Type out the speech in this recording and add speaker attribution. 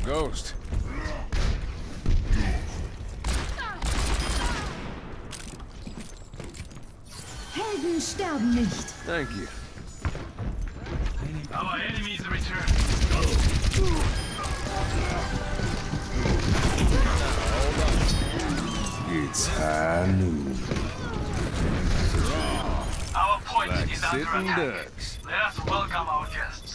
Speaker 1: ghost.
Speaker 2: Helden sterben nicht.
Speaker 1: Thank you.
Speaker 3: Our enemies return.
Speaker 4: It's high noon.
Speaker 3: Our point
Speaker 1: Like
Speaker 3: is under
Speaker 1: sitting
Speaker 3: attack.
Speaker 1: ducks.
Speaker 3: Let us welcome our guest.